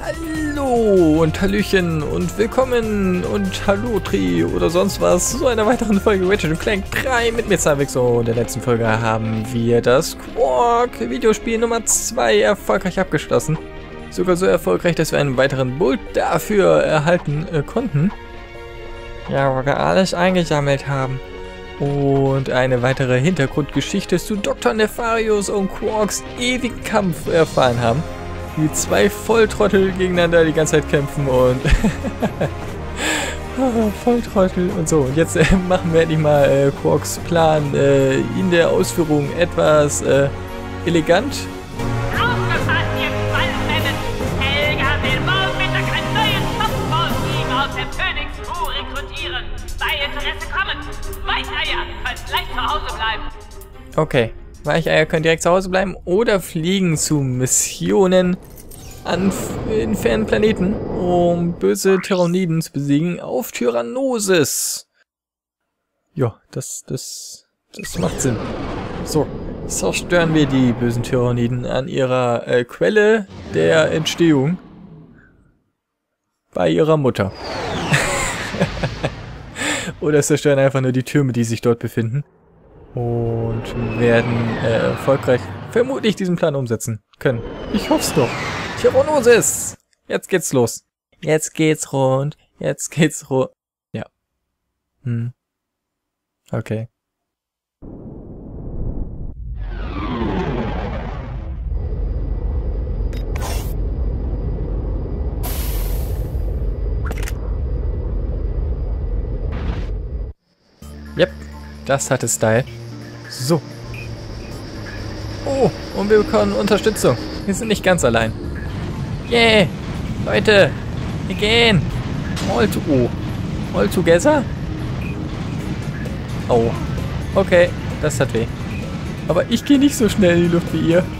Hallo und Hallöchen und willkommen und Hallotri oder sonst was zu einer weiteren Folge Ratchet & Clank 3 mit mir Zavix. Und in der letzten Folge haben wir das Quark-Videospiel Nummer 2 erfolgreich abgeschlossen. Sogar so erfolgreich, dass wir einen weiteren Bolt dafür erhalten konnten. Ja, weil wir alles eingesammelt haben. Und eine weitere Hintergrundgeschichte zu Dr. Nefarius und Quarks ewigen Kampf erfahren haben. Wie zwei Volltrottel gegeneinander die ganze Zeit kämpfen und Volltrottel und so. Und jetzt machen wir endlich mal Quarks Plan in der Ausführung etwas elegant. Aufgepasst, ihr Quallenmänner! Helga will morgen Mittag ein neues Softball-Team aus der Phoenix-Crew rekrutieren. Bei Interesse kommen. Weicheier, könnt gleich zu Hause bleiben. Okay. Weicheier können direkt zu Hause bleiben oder fliegen zu Missionen in fernen Planeten, um böse Tyranniden zu besiegen auf Tyrannosis. Ja, das macht Sinn. So, zerstören wir die bösen Tyranniden an ihrer Quelle der Entstehung bei ihrer Mutter. Oder zerstören einfach nur die Türme, die sich dort befinden. Und werden erfolgreich vermutlich diesen Plan umsetzen können. Ich hoffe es doch. Tyrannosis! Jetzt geht's los. Jetzt geht's rund. Jetzt geht's rund. Ja. Okay. Yep. Das hatte Style. So. Oh, und wir bekommen Unterstützung. Wir sind nicht ganz allein. Yeah! Leute! Wir gehen! All together? Oh. Okay, das hat weh. Aber ich gehe nicht so schnell in die Luft wie ihr.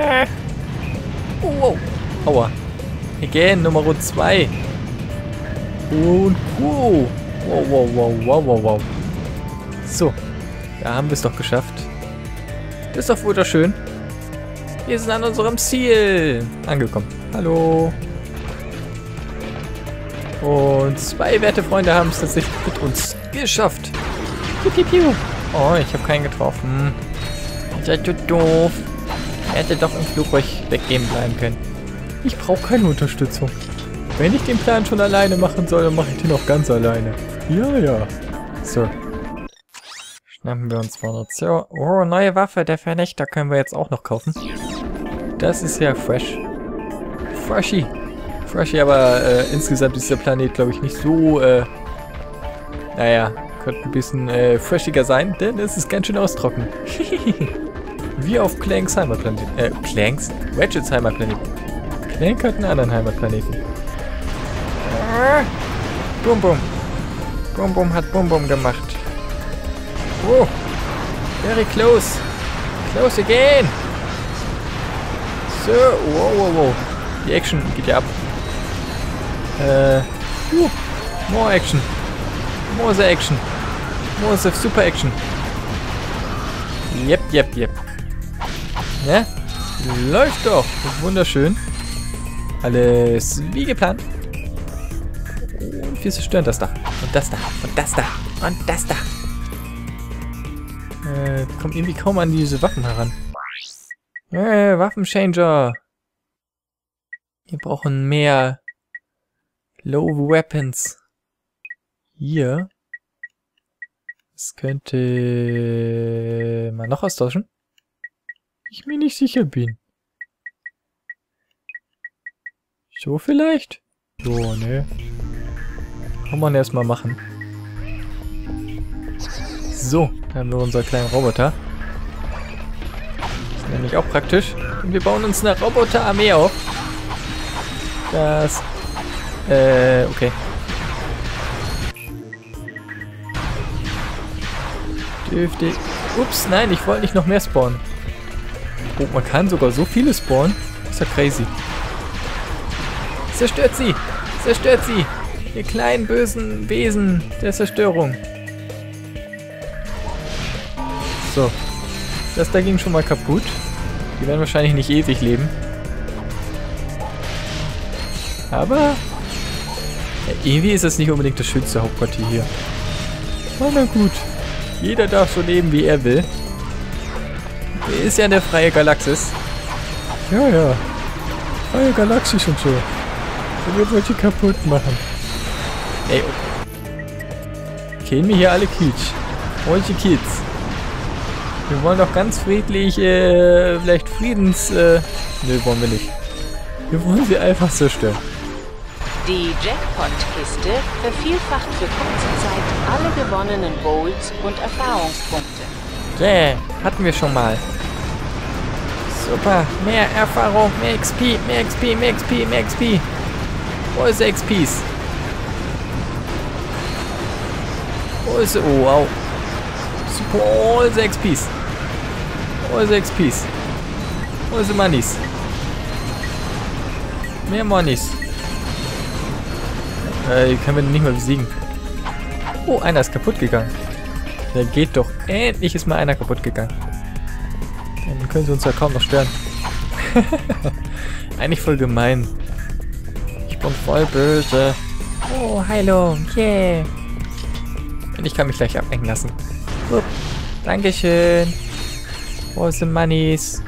Oh, aua. Wir gehen Nummer 2. Und wow. Wow. So. Da haben wir es doch geschafft. Das ist doch wunderschön. Wir sind an unserem Ziel angekommen. Hallo. Und 2 werte Freunde haben es tatsächlich mit uns geschafft. Piu, piu, piu. Oh, ich habe keinen getroffen. Seid ihr doof. Er hätte doch im Flugzeug weggehen bleiben können. Ich brauche keine Unterstützung. Wenn ich den Plan schon alleine machen soll, dann mache ich den auch ganz alleine. Ja. So. Schnappen wir uns Munition. Oh, neue Waffe, der Vernichter können wir jetzt auch noch kaufen. Das ist ja fresh. Freshy, aber insgesamt ist der Planet, glaube ich, nicht so, naja, könnte ein bisschen freshiger sein, denn es ist ganz schön austrocknen. Wie auf Clanks Heimatplanet. Ratchets Heimatplanet. Clank hat einen anderen Heimatplaneten. Bum Bum. Bum Bum hat Bum Bum gemacht. Oh, very close. Close again. So, wow. Die Action geht ja ab. More Action. More the Action. More the Super Action. Yep. Ne? Läuft doch. Wunderschön. Alles wie geplant. Und wir zerstören das da. Und das da. Und das da. Und das da. Kommt irgendwie kaum an diese Waffen heran. Waffenchanger. Wir brauchen mehr Low Weapons. Hier. Das könnte man noch austauschen. Ich mir nicht sicher bin. So vielleicht? So, ne. Kann man erstmal machen. So, dann haben wir unser kleinen Roboter. Das ist nämlich auch praktisch. Und wir bauen uns eine Roboterarmee auf. Das, okay. Dürfte... Ups, nein, ich wollte nicht noch mehr spawnen. Oh, man kann sogar so viele spawnen. Das ist ja crazy. Zerstört sie! Zerstört sie! Ihr kleinen bösen Wesen der Zerstörung. So. Das da ging schon mal kaputt. Die werden wahrscheinlich nicht ewig leben. Aber ja, irgendwie ist es nicht unbedingt das schönste Hauptquartier hier. Aber na gut. Jeder darf so leben, wie er will. Ist ja eine freie Galaxis. Ja, ja. Freie Galaxis und so. Und wir wollen die kaputt machen. Ey. Kennen wir hier alle Kitsch. Welche Kids? Wir wollen doch ganz friedlich, vielleicht Nö, wollen wir nicht. Wir wollen sie einfach zerstören. Die Jackpot-Kiste vervielfacht für kurze Zeit alle gewonnenen Bowls und Erfahrungspunkte. Yeah, hatten wir schon mal. Super, mehr Erfahrung, mehr XP, mehr XP, mehr XP, mehr XP. Wo ist der XPs? Wo ist oh wow. Super, wo ist der XPs? Wo ist der XPs? Wo ist der Moneys? Mehr Moneys. Die können wir nicht mal besiegen. Oh, einer ist kaputt gegangen. Der geht doch. Endlich ist mal einer kaputt gegangen. Dann können sie uns ja kaum noch stören. Eigentlich voll gemein. Ich bin voll böse. Oh, hallo. Yeah. Und ich kann mich gleich ablenken lassen. Upp. Dankeschön. Wo sind Moneys?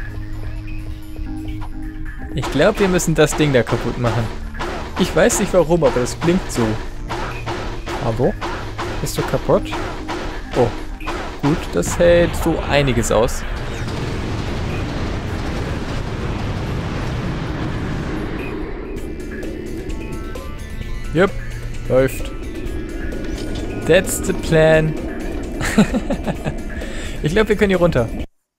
Ich glaube, wir müssen das Ding da kaputt machen. Ich weiß nicht warum, aber das klingt so. Aber? Bist du kaputt? Oh. Gut, das hält so einiges aus. Jupp. Läuft. That's the plan. Ich glaube, wir können hier runter.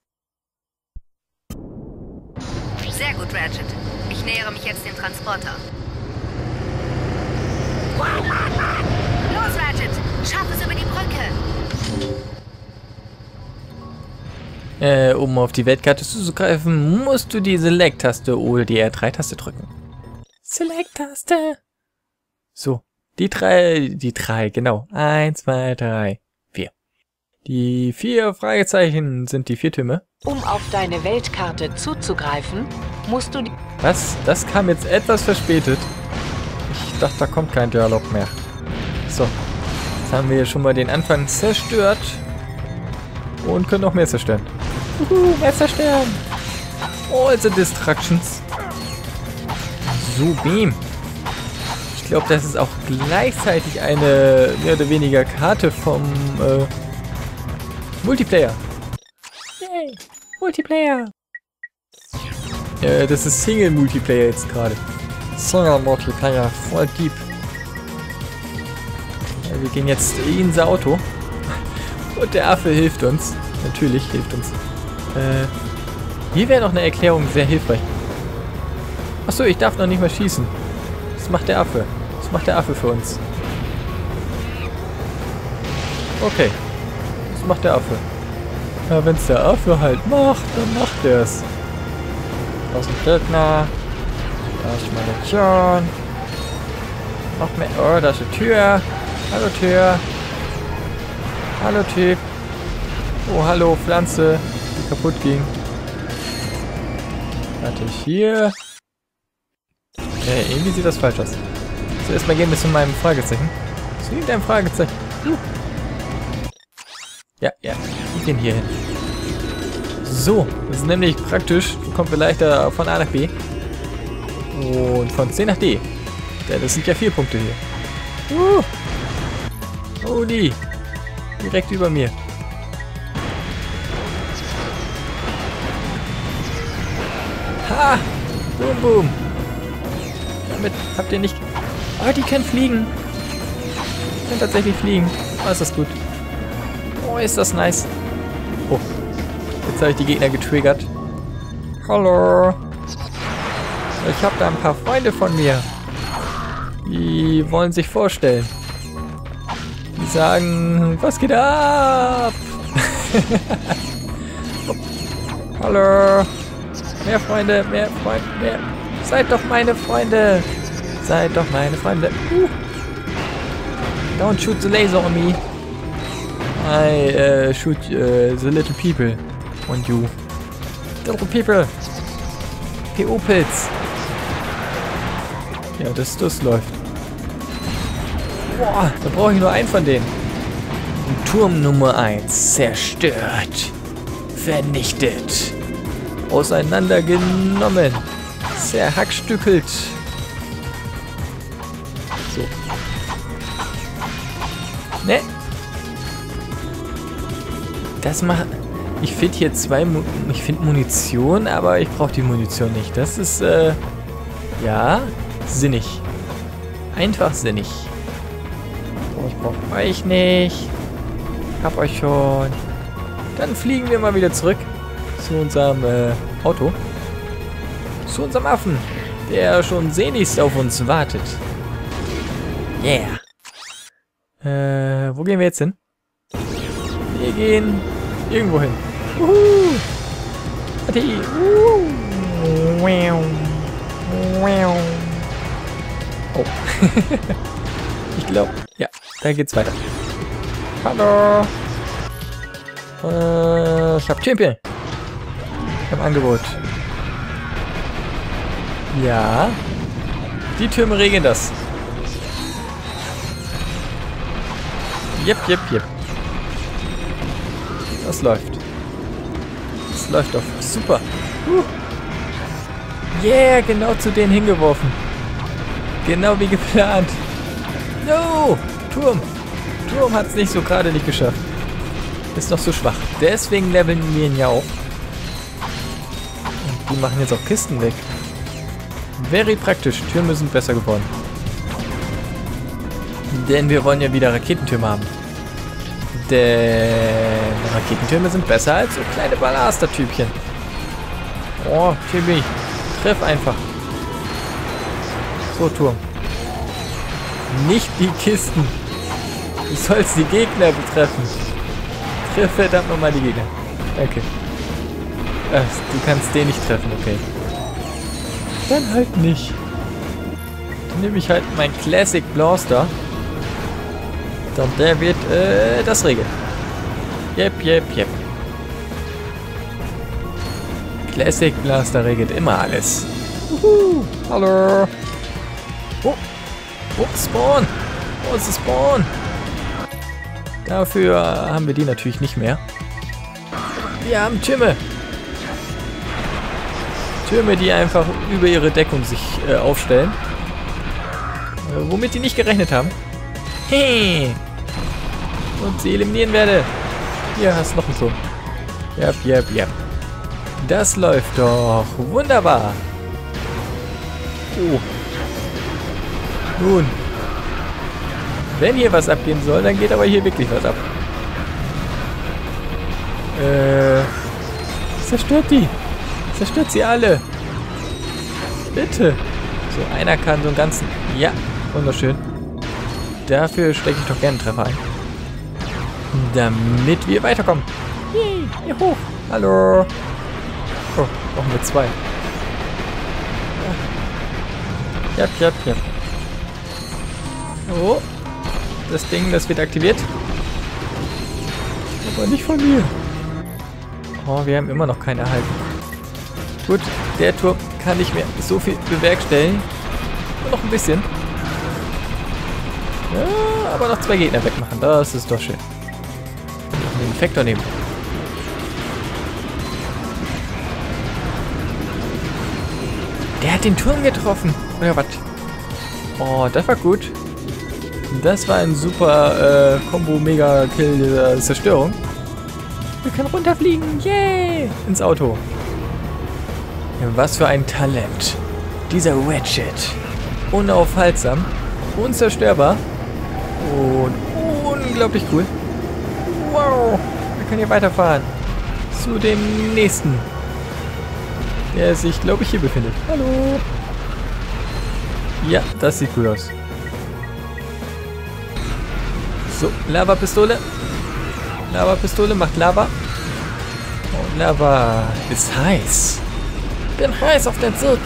Sehr gut, Ratchet. Ich nähere mich jetzt dem Transporter. Los, Ratchet! Schaff es über die Brücke! Um auf die Weltkarte zuzugreifen, musst du die Select-Taste oder die R3-Taste drücken. Select-Taste! So, die drei, genau. 1, 2, 3, 4. Die 4 Fragezeichen sind die 4 Türme. Um auf deine Weltkarte zuzugreifen, musst du die... Was? Das kam jetzt etwas verspätet. Ich dachte, da kommt kein Dialog mehr. So, jetzt haben wir hier schon mal den Anfang zerstört. Und können noch mehr zerstören. Mehr zerstören! All the Distractions. So, Beam. Ich glaube, das ist auch gleichzeitig eine mehr oder weniger Karte vom Multiplayer. Yay! Multiplayer! Das ist Single-Multiplayer jetzt gerade. Single-Multiplayer, voll deep. Ja, wir gehen jetzt ins Auto. Und der Affe hilft uns. Natürlich hilft uns. Hier wäre noch eine Erklärung sehr hilfreich. Achso, ich darf noch nicht mal schießen. Das macht der Affe. Das macht der Affe für uns. Okay. Das macht der Affe. Ja, wenn es der Affe halt macht, dann macht er es. Da ist ein Gegner. Da ist Munition. Noch mehr. Oh, da ist eine Tür. Hallo Tür. Hallo Typ. Oh, hallo Pflanze, die kaputt ging. Warte, hier. Okay, irgendwie sieht das falsch aus. Zuerst mal gehen wir zu meinem Fragezeichen. Zu irgendeinem Fragezeichen. Ja, wir gehen hier hin. So, das ist nämlich praktisch. So kommen wir leichter von A nach B. Und von C nach D. Denn das sind ja 4 Punkte hier. Oh, die. Direkt über mir. Ha! Boom, boom. Damit habt ihr nicht... Oh, die können fliegen. Die können tatsächlich fliegen. Oh, ist das gut. Oh, ist das nice. Oh. Jetzt habe ich die Gegner getriggert. Hallo. Ich habe da ein paar Freunde von mir. Die wollen sich vorstellen. Die sagen, was geht ab? Hallo. Mehr Freunde, mehr Freunde, mehr. Seid doch meine Freunde. Seid doch meine Freunde. Don't shoot the laser on me. I shoot the little people on you. Little people. PO-Pilz. Ja, das läuft. Boah, da brauche ich nur einen von denen. Turm Nummer 1 zerstört. Vernichtet. Auseinandergenommen. Zerhackstückelt. So. Ne? Das macht... Ich finde hier ich finde Munition, aber ich brauche die Munition nicht. Das ist, ja, sinnig. Einfach sinnig. Oh, ich brauche euch nicht. Hab euch schon. Dann fliegen wir mal wieder zurück zu unserem Auto. Zu unserem Affen, der schon sehnlichst auf uns wartet. Yeah. Wo gehen wir jetzt hin? Wir gehen irgendwo hin. Party. Oh. Ich glaube, ja, da geht's weiter. Hallo. Ich hab Champion. Im Angebot. Ja. Die Türme regeln das. Jep. Das läuft. Das läuft doch super. Yeah, genau zu denen hingeworfen. Genau wie geplant. No! Turm hat es nicht so gerade nicht geschafft. Ist noch so schwach. Deswegen leveln wir ihn ja auch. Und die machen jetzt auch Kisten weg. Very praktisch. Türme sind besser geworden. Denn wir wollen ja wieder Raketentürme haben. Denn Raketentürme sind besser als so kleine Ballaster-Typchen. Oh, Timmy. Treff einfach. So, Turm. Nicht die Kisten. Du sollst die Gegner betreffen. Triff verdammt nochmal die Gegner. Danke. Du kannst den nicht treffen, okay. Dann halt nicht. Dann nehme ich halt mein Classic Blaster. Und der wird das regeln. Yep. Classic Blaster regelt immer alles. Hallo. Oh, Spawn. Wo ist das Spawn? Dafür haben wir die natürlich nicht mehr. Wir haben Türme. Türme, die einfach über ihre Deckung sich aufstellen. Womit die nicht gerechnet haben. Hey. Und sie eliminieren werde. Hier hast du noch einen Turm. Yep. Das läuft doch wunderbar. Oh. Nun. Wenn hier was abgehen soll, dann geht aber hier wirklich was ab. Zerstört die. Zerstört sie alle. Bitte. So, einer kann so einen ganzen... Ja, wunderschön. Dafür stecke ich doch gerne einen Treffer ein. Damit wir weiterkommen. Yay, hier hoch. Hallo. Oh, brauchen wir 2. Yep. Oh. Das Ding, das wird aktiviert. Aber nicht von mir. Oh, wir haben immer noch keinen erhalten. Gut, der Turm kann nicht mehr so viel bewerkstelligen. Nur noch ein bisschen. Ja, aber noch 2 Gegner wegmachen. Das ist doch schön. Und den Infektor nehmen. Der hat den Turm getroffen. Oder was? Oh, das war gut. Das war ein super Combo-Mega-Kill dieser Zerstörung. Wir können runterfliegen. Yay! Ins Auto. Ja, was für ein Talent. Dieser Ratchet. Unaufhaltsam. Unzerstörbar. Und unglaublich cool. Wow. Wir können hier weiterfahren. Zu dem nächsten. Der sich, glaube ich, hier befindet. Hallo. Ja, das sieht gut aus. So, Lava-Pistole. Lava-Pistole macht Lava. Und Lava ist heiß. Bin heiß auf den Sieg.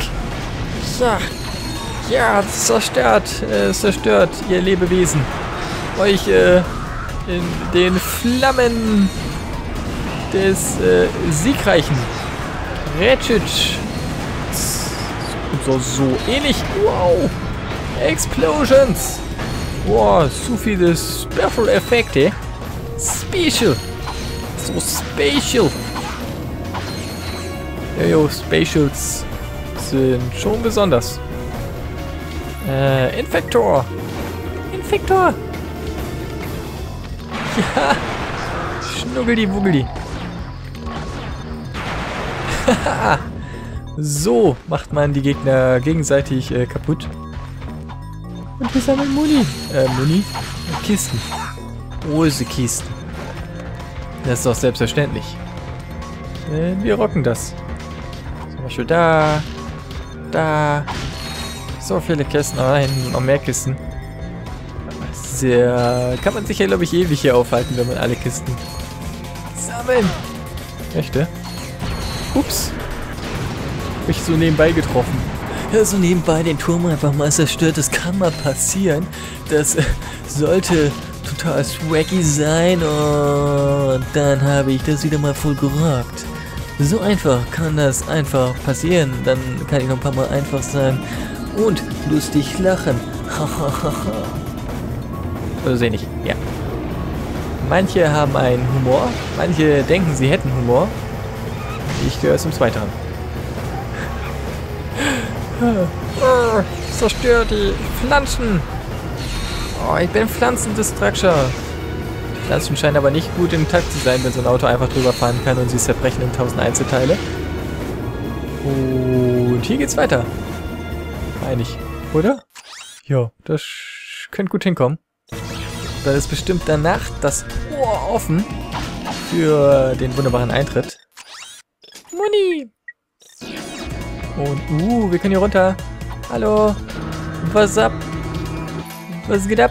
Ja, zerstört, ihr Lebewesen. Euch in den Flammen des siegreichen Ratchet. So ähnlich. Wow. Explosions. Boah, so viele Special Effekte. Special. So special. Jojo, Specials sind schon besonders. Infektor. Infektor. Ja. Schnuggeli-wuggeli. So macht man die Gegner gegenseitig kaputt. Und wir sammeln Muni. Muni? Kisten. Große Kisten. Das ist doch selbstverständlich. Wir rocken das. Zum Beispiel da. Da. So viele Kisten. Oh nein, noch mehr Kisten. Sehr. Kann man sich ja, glaube ich, ewig hier aufhalten, wenn man alle Kisten sammeln möchte. Ups. Hab ich so nebenbei getroffen. Ja, so nebenbei den Turm einfach mal zerstört. Das kann mal passieren. Das sollte total swaggy sein. Und dann habe ich das wieder mal voll gerockt. So einfach kann das einfach passieren. Dann kann ich noch ein paar Mal einfach sagen. Und lustig lachen. Oder sehe nicht. Ja. Manche haben einen Humor. Manche denken, sie hätten Humor. Ich gehöre zum Zweiteren. Zerstört die Pflanzen. Oh, ich bin Pflanzendestructor. Die Pflanzen scheinen aber nicht gut im Takt zu sein, wenn so ein Auto einfach drüber fahren kann und sie zerbrechen in 1000 Einzelteile. Und hier geht's weiter. Meine ich, oder? Ja, das könnte gut hinkommen. Da ist bestimmt danach das Ohr offen für den wunderbaren Eintritt. Muni! Und, wir können hier runter. Hallo. Was ab? Was geht ab?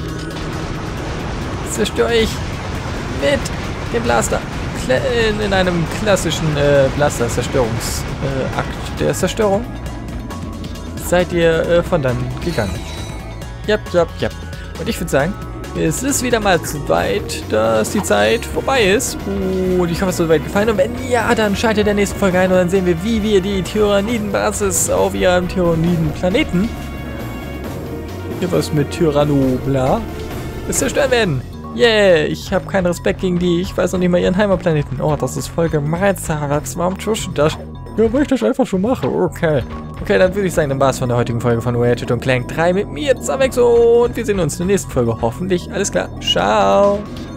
Zerstöre ich mit dem Blaster. In einem klassischen Blaster-Zerstörungsakt der Zerstörung. Seid ihr von dann gegangen. Jap. Und ich würde sagen, es ist wieder mal zu weit, dass die Zeit vorbei ist. Und ich hoffe, es hat soweit gefallen. Und wenn ja, dann schaltet in der nächsten Folge ein und dann sehen wir, wie wir die Tyranniden-Basis auf ihrem Tyranniden-Planeten, hier was mit Tyranno bla, zerstören werden. Yeah, ich habe keinen Respekt gegen die. Ich weiß noch nicht mal ihren Heimatplaneten. Oh, das ist voll gemein, Zarax. Warum tust du das? Ja, weil ich das einfach schon mache. Okay. Okay, dann würde ich sagen, dann war es von der heutigen Folge von Ratchet & Clank 3 mit mir, Zavexo. Und wir sehen uns in der nächsten Folge. Hoffentlich. Alles klar. Ciao.